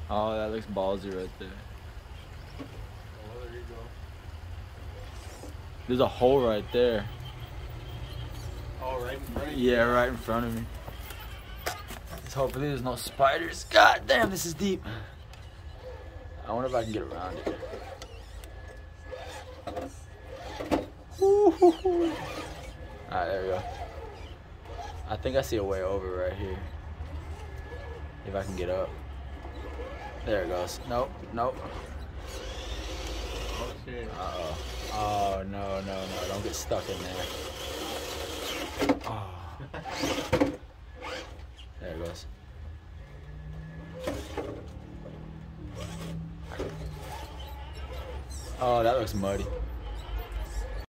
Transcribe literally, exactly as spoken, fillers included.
Oh, that looks ballsy right there. Oh, there you go. There's a hole right there. Oh, right in front of you? Yeah, right in front of me. Just hopefully there's no spiders. God damn, this is deep. I wonder if I can get around it. Alright, there we go. I think I see a way over right here. If I can get up. There it goes. Nope, nope. Oh, shit. Uh-oh. Oh, no, no, no. Don't get stuck in there. Oh. There it goes. Oh, that looks muddy.